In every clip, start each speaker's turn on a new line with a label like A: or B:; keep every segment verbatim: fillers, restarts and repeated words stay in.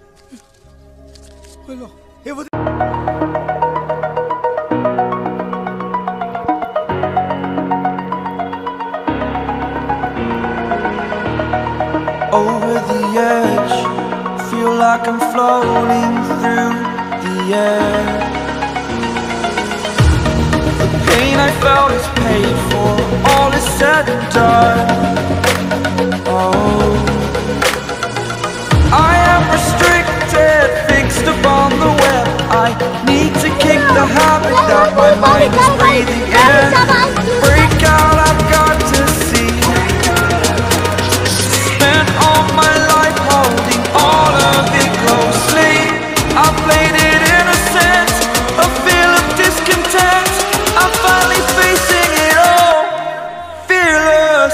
A: Over the edge, feel like I'm floating through the air. The pain I felt is paid for, all is said and done. Oh, I am restricted, fixed upon the web. I need to kick the habit that my mind is breathing in. Break out, I've got to see. Spent all my life holding all of it closely. I played it innocent, a feel of discontent. I'm finally facing it all, fearless.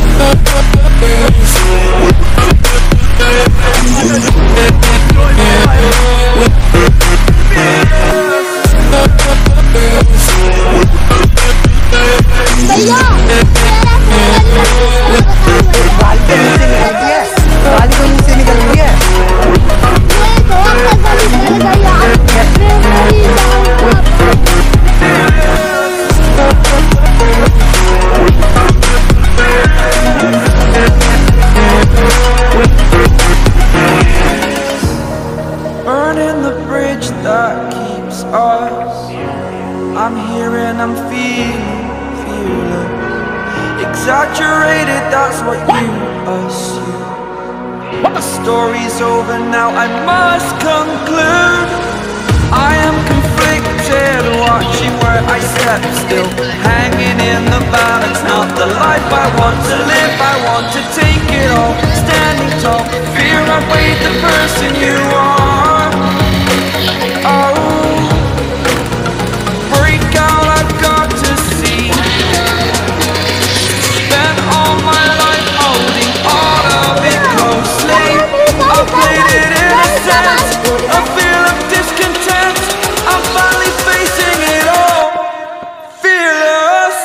A: Burning the bridge that keeps us. I'm here and I'm feeling fearless. Exaggerated, that's what you assume. The story's over now, I must conclude. I am conflicted, watching where I step still, hanging in the balance, not the life I want to live. I want to take it all, standing tall. Fear I've weighed the person you are. Oh, break out, I've got to see. Spent all my life holding all of it closely. I played it innocent, a feel of discontent. I'm finally facing it all, fearless.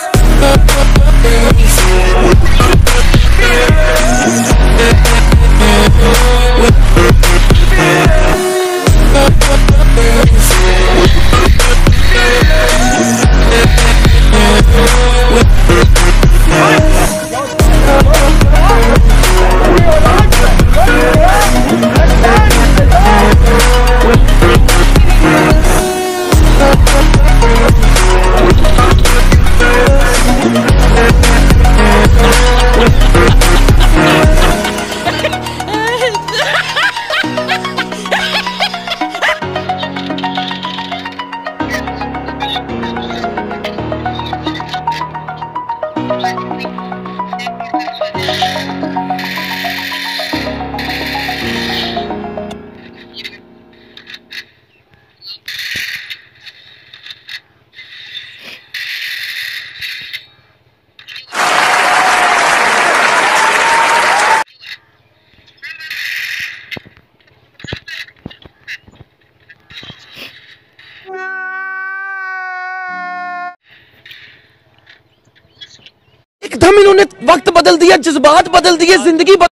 B: एकदम इन्होंने वक्त बदल दिया, जज्बात बदल दिए, जिंदगी बदल